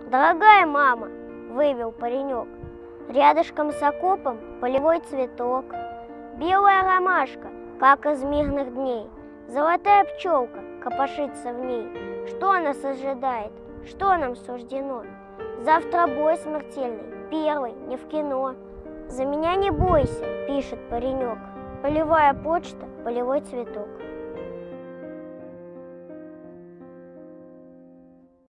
«Дорогая мама!» – вывел паренек. Рядышком с окопом полевой цветок, белая ромашка, как из мирных дней, золотая пчелка копошится в ней. Что нас ожидает? Что нам суждено? Завтра бой смертельный, первый, не в кино. «За меня не бойся», – пишет паренек. Полевая почта, полевой цветок.